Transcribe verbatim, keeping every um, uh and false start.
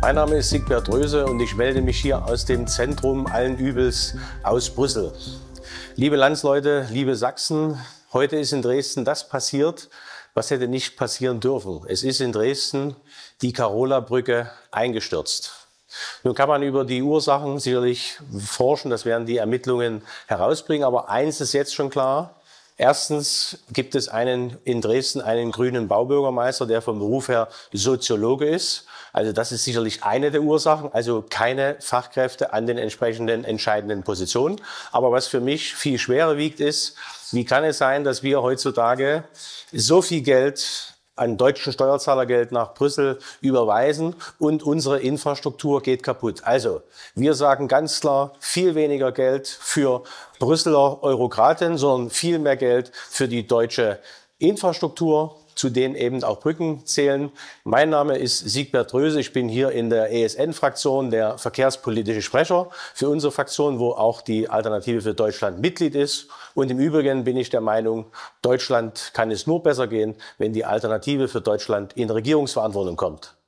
Mein Name ist Sigbert Röse und ich melde mich hier aus dem Zentrum allen Übels aus Brüssel. Liebe Landsleute, liebe Sachsen, heute ist in Dresden das passiert, was hätte nicht passieren dürfen. Es ist in Dresden die Karola-Brücke eingestürzt. Nun kann man über die Ursachen sicherlich forschen, das werden die Ermittlungen herausbringen, aber eins ist jetzt schon klar. Erstens gibt es einen, in Dresden einen grünen Baubürgermeister, der vom Beruf her Soziologe ist. Also das ist sicherlich eine der Ursachen, also keine Fachkräfte an den entsprechenden entscheidenden Positionen. Aber was für mich viel schwerer wiegt, ist, wie kann es sein, dass wir heutzutage so viel Geld an deutschen Steuerzahlergeld nach Brüssel überweisen und unsere Infrastruktur geht kaputt. Also, wir sagen ganz klar, viel weniger Geld für Brüsseler Eurokraten, sondern viel mehr Geld für die deutsche Infrastruktur, zu denen eben auch Brücken zählen. Mein Name ist Sigbert Röse, ich bin hier in der E S N-Fraktion der verkehrspolitische Sprecher für unsere Fraktion, wo auch die Alternative für Deutschland Mitglied ist. Und im Übrigen bin ich der Meinung, Deutschland kann es nur besser gehen, wenn die Alternative für Deutschland in Regierungsverantwortung kommt.